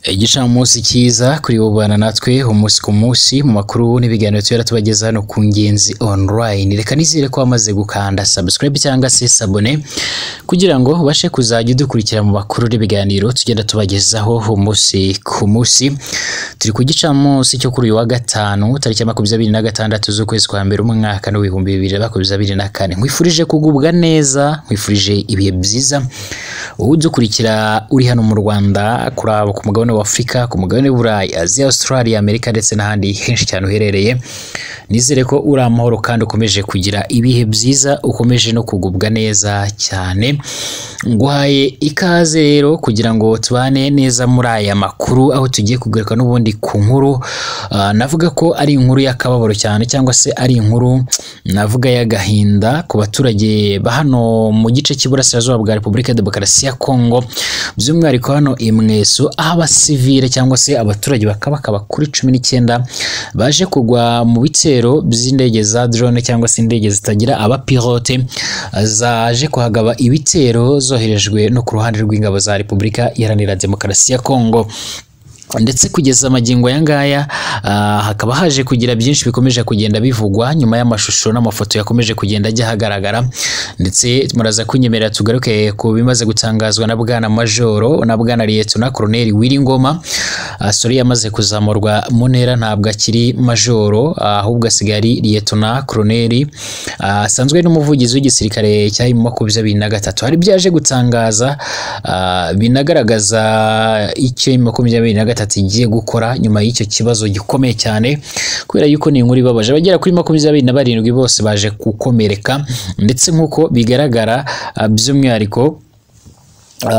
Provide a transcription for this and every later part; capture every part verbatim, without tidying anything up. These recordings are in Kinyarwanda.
Igicamunsi cyiza kuri ubana natwe umunsi ku munsi mu makuru n'ibiganiro tuyara tubageza hano ku Ngenzi Online. Reka nizere ko wamaze gukanda subscribe cyangwa se sabone kugira ngo ubashe kuzajya dukurikira mu makuru n'ibiganiro tugenda tubagezaho umunsi ku munsi. Turi ku gicamunsi cyo kuri uyu wa gatanu tariki ya makumyabiri na gatandatu z'ukwezi kwa mbere umwaka w'ibihumbi bibiri na makumyabiri na kane. Nkwifurije kugubwa neza, nkwifurije ibihe byiza. Udukurikira uri hano mu Rwanda, kuraba ku mugabane wa Afrika, ku mugabane w'Uburayi, Aziya, Australia, Amerika ndetse n'ahandi henshi cyane uherereye. Nizere ko uri amahoro kandi ukomeje kugira ibihe byiza, ukomeje no kugubwa neza cyane. Nguhaye ikaze rero kugira ngo tubane neza muri aya makuru, aho tugiye kugaruka n'ubundi ku nkuru uh, navuga ko ari inkuru y'akababaro cyane, cyangwa se ari inkuru navuga y'agahinda ku baturage ba hano mu gice cy'iburasirazuba bwa Repubulika ya Demokarasi ya Kongo, by'umwihariko hano Imweso, aho abasivile cyangwa se abaturage bakabakaba kuri cumi n'icyenda baje kugwa mu bitero by'indege za drone cyangwa se indege zitagira abapilote zaje kuhagaba ibitero zoherejwe no ku ruhande rw'ingabo za Repubulika Iharanira Demokarasi ya Kongo. Ndetse kugeza amagingo ya ngaya uh, hakaba haje kugira byinshi bikomeje kugenda bivugwa nyuma y'amashusho n'amafoto yakomeje kugenda ajya hagaragara. Ndetse muraza kunyemerera tugaruke ku bimaze gutangazwa na bwana Majoro na bwana Lieutenant Colonel Wiringoma. Uh, sori yamaze kuzamurwa mu ntera, ntabwo akiri Majoro, uh, ahubwo asigaye ari Lieutenant Colonel, asanzwe uh, n'umuvugizi w'igisirikare cya makumyabiri na gatatu. Hari byaje gutangaza uh, binagaragaza icyo makumyabiri na gatatu igiye gukora nyuma y'icyo kibazo gikomeye cyane, kubera yuko ni inkuru ibabaje. Abagera kuri makumyabiri na barindwi bose baje gukomereka, ndetse nk'uko bigaragara uh, by'umwihariko Uh,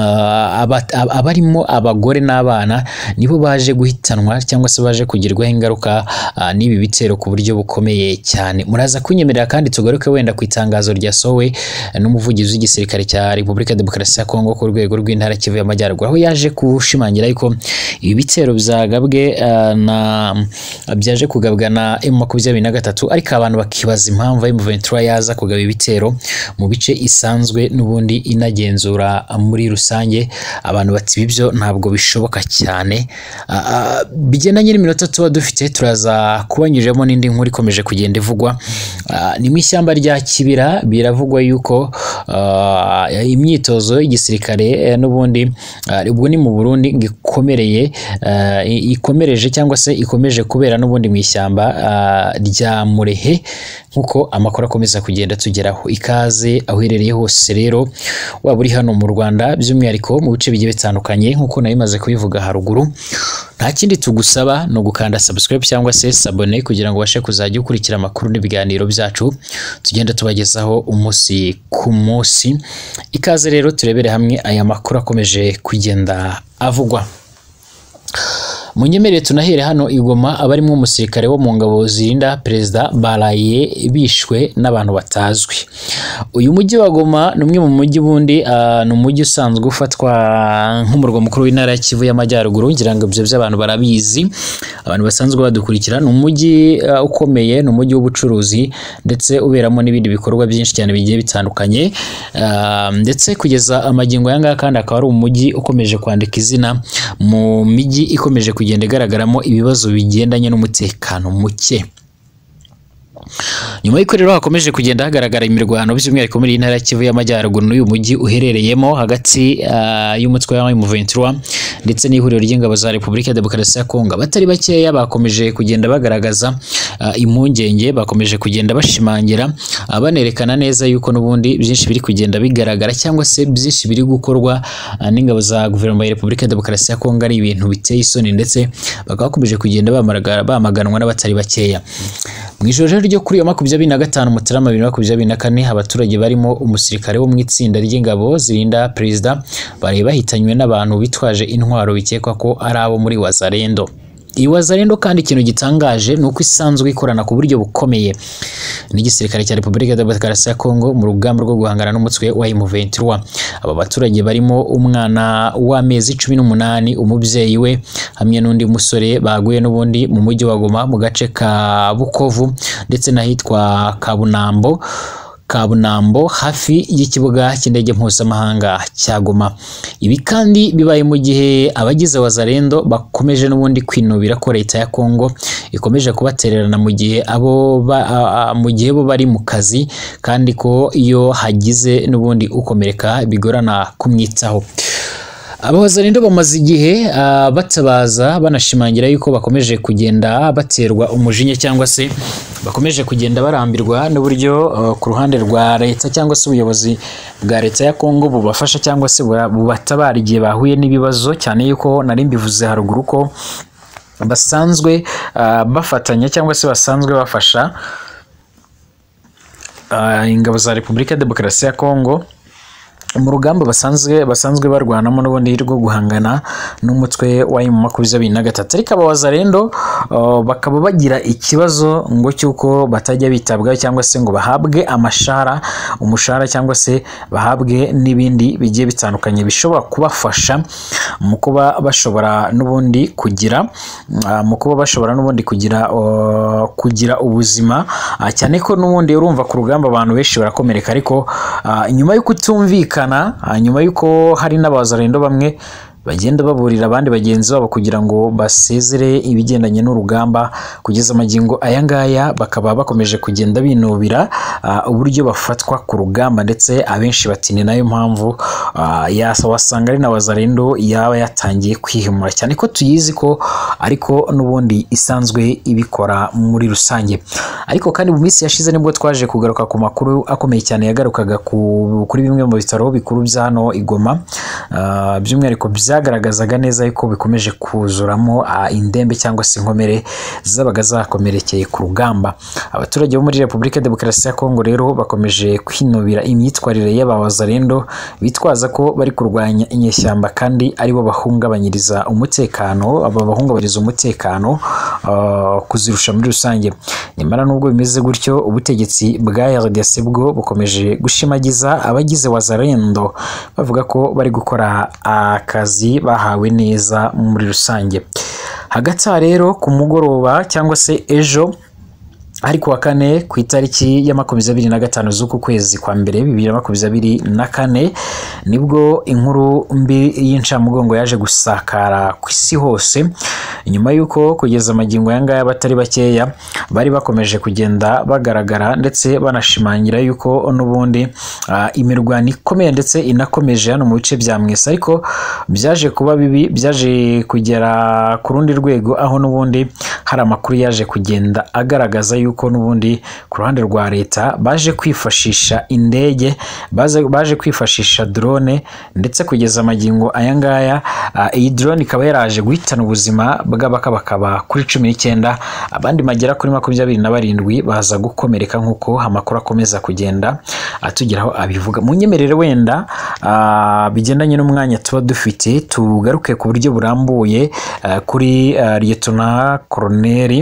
abarimo abagore n'abana nibo baje guhitanwa cyangwa se baje kugirwaho ingaruka uh, n'ibi bitero ku buryo bukomeye cyane. Muraza kunyemerera kandi tugaruke wenda ku itangazo ryasohowe n'umuvugizi w'igisirikare cya Repubulika ya Demokarasi ya Kongo ku rwego rw'intara Kivu y'Amajyaruguru, aho yaje kushimangira yuko ibi bitero byagabwe uh, na byaje kugabwa na M makumyabiri na gatatu, ariko abantu bakibaza impamvu M vingt-trois yaza kugaba ibitero mu bice isanzwe n'ubundi inagenzura muri rusange. Abantu bati bibyo ntabwo bishoboka cyane. Uh, bigendanye n'iminota tuba dufite, turaza kubanyuriramo n'indi nkuru ikomeje kugenda ivugwa. Uh, ni mu ishyamba rya Kibira biravugwa yuko uh, imyitozo y'igisirikare eh, n'ubundi uh, ubwo ni mu Burundi gikomereye uh, ikomereje cyangwa se ikomeje kubera n'ubundi mu ishyamba uh, rya Murehe, nkuko amakuru akomeza kugenda tugeraho. Ikaze aho uherereye hose rero, waba uri hano mu Rwanda by'umwihariko mu bice bigiye bitandukanye nkuko nayo imaze kubivuga haruguru, nta kindi tugusaba no gukanda subscribe cyangwa se sabone kugira ngo ubashe kuzajya ukurikira amakuru n'ibiganiro byacu tugenda tubagezaho umunsi ku munsi. Ikaze rero turebere hamwe aya makuru akomeje kugenda avugwa. Munyemerere tunahere hano Igoma, abarimo umusirikare wo mu ngabo zirinda perezida baraye bishwe n'abantu batazwi. Uyu mujyi wa Goma ni umwe mu mujyi bundi uh, ni umujyi usanzwe ufatwa nk'umurwa mukuru w'intara ya Kivu y'Amajyaruguru, ngira ngo ibyo by'abantu barabizi, abantu basanzwe badukurikira. Ni umujyi uh, ukomeye, ni umujyi w'ubucuruzi ndetse uberamo n'ibindi bikorwa byinshi cyane bigiye bitandukanye. Uh, ndetse kugeza amagingo yanga kandi akaba ari umujyi ukomeje kwandika izina mu mijyi ikomeje kugenda igaragaramo ibibazo bigendanye n'umutekano muke. Nyuma y'uko rero hakomeje kugenda hagaragara imirwano by'umwihariko muri intara ya Kivu y'Amajyaruguru n'uyu mujyi uherereyemo hagati uh, y'umutwe wa M vingt-trois ndetse n'ihuriro ry'ingabo za Repubulika ya Demokarasi ya Kongo, batari bakeya bakomeje kugenda bagaragaza uh, impungenge, bakomeje kugenda bashimangira uh, banerekana neza yuko n'ubundi byinshi biri kugenda bigaragara cyangwa se byinshi biri gukorwa uh, n'ingabo za guverinoma ya Repubulika ya Demokarasi ya Kongo ari ibintu biteye isoni, ndetse bakaba bakomeje kugenda bamaganwa n'abatari bakeya. Mu ijoro ryo kuri makumyabiri na gatanu Mutarama bibiri na makumyabiri na kane, abaturage barimo umusirikare wo mu itsinda ry'ingabo zirinda perezida bari bahitanywe n'abantu bitwaje intwaro bikekwa ko ari abo muri Wazalendo. Iyi Wazalendo kandi ikintu gitangaje ni uko isanzwe ikorana ku buryo bukomeye n'igisirikare cya Repubulika ya Demokarasi ya Kongo mu rugamba rwo guhangana n'umutwe wa M vingt-trois. Aba baturage barimo umwana w'amezi cumi n'umunani, umubyeyi we hamwe n'undi musore baguye n'ubundi mu mujyi wa Goma mu gace ka Bukovu ndetse n'ahitwa Kabunambo. Kabunambo hafi y'ikibuga cy'indege mpuzamahanga cya Goma. Ibi kandi bibaye mu gihe abagize Wazalendo bakomeje n'ubundi kwinubira ko leta ya Kongo ikomeje kubatererana mu gihe abo ba, mu gihe bo bari mu kazi kandi ko iyo hagize n'ubundi ukomereka bigorana kumwitaho. Abawazalendo bamaze igihe uh, batabaza banashimangira yuko bakomeje kugenda baterwa umujinya cyangwa se bakomeje kugenda barambirwa n'uburyo uh, ku ruhande rwa leta cyangwa se ubuyobozi bwa leta ya Kongo bubafasha cyangwa se bubatabara igihe bahuye n'ibibazo, cyane yuko nari mbivuze haruguru ko basanzwe uh, bafatanya cyangwa se basanzwe bafasha uh, ingabo za Repubulika ya Demokarasi ya Kongo mu rugamba basanzwe basanzwe barwanamo n'ubundi rwo guhangana n'umutwe wa M makumyabiri na gatatu. Ariko Abawazalendo uh, bakaba bagira ikibazo ngo cyuko batajya bitabwaho cyangwa se ngo bahabwe amashara umushara cyangwa se bahabwe n'ibindi bigiye bitandukanye bishobora kubafasha mu kuba bashobora n'ubundi kugira uh, mu kuba bashobora n'ubundi kugira uh, kugira ubuzima uh, cyane ko n'ubundi urumva ku rugamba abantu benshi barakomereka, ariko uh, nyuma yo kutumvika nyuma yuko hari n'Abawazalendo bamwe bagenda baburira abandi bagenzi babo kugira ngo basezere ibigendanye n'urugamba, kugeza amagingo aya ngaya bakaba bakomeje kugenda binubira uh, uburyo bafatwa ku rugamba, ndetse abenshi batini nayo mpamvu uh, yasa wasanga ari n'Abawazalendo yaba yatangiye kwihimura, cyane ko tuyizi ko ariko n'ubundi isanzwe ibikora muri rusange. Ariko kandi mu minsi yashize nibwo twaje kugaruka ku makuru akomeye cyane yagarukaga ku, kuri bimwe mu bitaro bikuru bya hano i Goma, uh, by'umwihariko byagaragazaga neza yuko bikomeje kuzuramo uh, indembe cyangwa se inkomere zabaga zakomerekeye ku rugamba. Abaturage bo muri Repubulika ya Demokarasi ya Kongo rero bakomeje kwinubira imyitwarire y'Abawazalendo bitwaza ko bari kurwanya inyeshyamba kandi aribo bahungabanyiriza umutekano, aba bahungabanyiriza umutekano uh, kuzirusha muri rusange. Nyamara nubwo bimeze gutyo, ubutegetsi bwa R D C bwo bukomeje gushimagiza abagize Wazalendo bavuga ko bari gukora akazi bahawe neza muri rusange. Hagati rero ku mugoroba cyangwa se ejo ariko wa kane ku itariki ya makumyabiri na gatanu z'uku kwezi kwa mbere bibiri na makumyabiri na kane nibwo inkuru mbi y'incamugongo yaje gusakara ku isi hose, nyuma yuko kugeza amagingo yangaya batari bakeya bari bakomeje kugenda bagaragara ndetse banashimangira yuko n'ubundi uh, imirwano ikomeye ndetse inakomeje hano mu bice bya Mwesa, ariko byaje kuba bibi, byaje kugera ku rundi rwego aho n'ubundi hari amakuru yaje kugenda agaragaza yuko n'ubundi ku ruhande rwa leta baje kwifashisha indege, baje baje kwifashisha drone, ndetse kugeza amagingo aya ngaya uh, iyi drone ikaba yaraje guhitana ubuzima bw'abakabakaba kuri cumi n'icyenda, abandi magera kuri makumyabiri na barindwi baza gukomereka nk'uko amakuru akomeza kugenda atugeraho abivuga. Mu nyemerere wenda uh, bigendanye n'umwanya tuba dufite tugaruke ku buryo burambuye uh, kuri uh, Lieutenant Colonel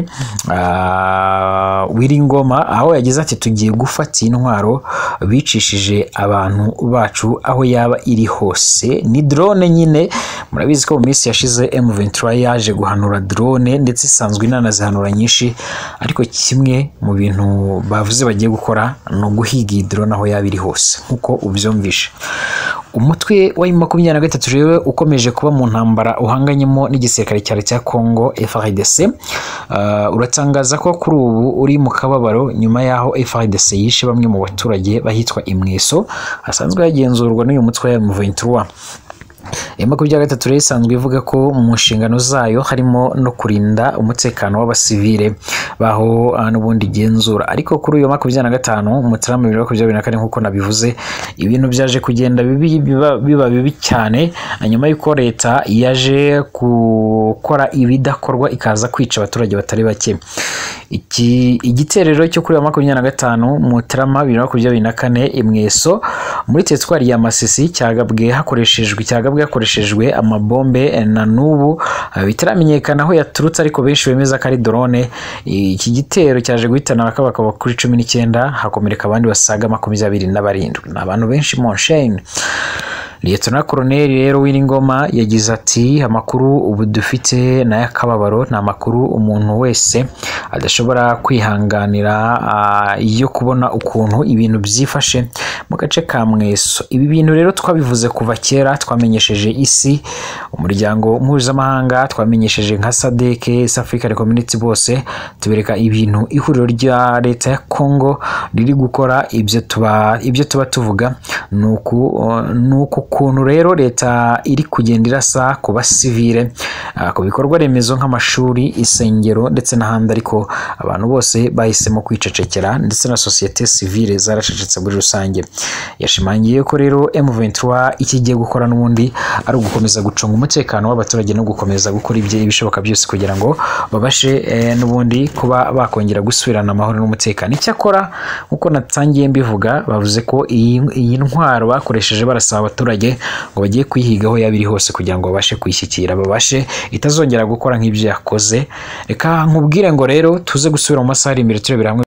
uh, Wiringoma, aho yagize ati tugiye gufata intwaro bicishije abantu bacu aho yaba iri hose. Ni drone nyine, murabizi ko mu minsi yashize M vingt-trois yaje guhanura drone ndetse isanzwe inanazihanura nyinshi, ariko kimwe mu bintu bavuze bagiye gukora no guhiga drone aho yaba iri hose nkuko ubyumvishe. Umutwe wa M makumyabiri na gatatu rero ukomeje kuba mu ntambara uhanganyemo n'igisirikare cya leta ya Kongo F A R D C, uh, uratangaza ko kuri ubu uri mu kababaro nyuma yaho F A R D C yishe bamwe mu baturage bahitwa Imweso hasanzwe hagenzurwa n'uyu mutwe wa M vingt-trois. M makumyabiri na gatatu rero isanzwe ivuga ko mu nshingano zayo harimo no kurinda umutekano w'abasivile baho n'ubundi genzura, ariko kuri uyu makumyabiri na gatanu Mutarama bibiri na makumyabiri na kane nk'uko nabivuze ibintu byaje kugenda bibi biba, biba bibi cyane, nyuma y'uko leta yaje gukora ibidakorwa ikaza kwica abaturage batari bake. Iki igiterero cyo kuri uyu makumyabiri na gatanu Mutarama bibiri na makumyabiri na kane Imweso muri teritwari ya Masisi cyagabwe hakoreshejwe cyagabwe hakoreshejwe amabombe na nubu bitaramenyekana aho yaturutse, ariko benshi bemeza ko ari drone. Iki gitero cyaje guhitana abakabakaba kuri cumi n'icyenda hakomereka abandi basaga makumyabiri na barindwi. Ni abantu benshi mon chaîne. Lieutenant Colonel rero Wiringoma yagize ati amakuru ubu dufite na yakababaro na makuru umuntu wese adashobora kwihanganira iyo kubona ukuntu ibintu byifashe mu gace ka Mweso. Ibi bintu rero twabivuze kuva kera, twamenyesheje isi, umuryango mpuzamahanga, twamenyesheje nka S A D C, East African Community, bose tubereka ibintu ihuriro rya leta ya Congo riri gukora. Ibyo tuba ibyo tuba tuvuga nuko nuko kuntu rero leta iri kugenda irasa ku basivile, ku bikorwa remezo nk'amashuri, isengero ndetse n'ahandi, ariko abantu bose bahisemo kwicecekera ndetse na societe civile zaracecetse muri rusange. Yashimangiye ko rero M vingt-trois ikigiye gukora n'ubundi ari ugukomeza gucunga umutekano w'abaturage no gukomeza gukora ibyo ibishoboka byose kugira ngo babashe eh, n'ubundi kuba bakongera gusubirana amahoro n'umutekano. Icyakora uko natangiye mbivuga, bavuze ko iyi iyi ntwaro bakoresheje barasaba abaturage ngo bagiye kwihigaho yabiri hose kugira ngo babashe kwishyikira, babashe itazongera gukora nk'ibyo yakoze. Reka nkubwire ngo rero tuze gusubira mu masaha imbere turebera hamwe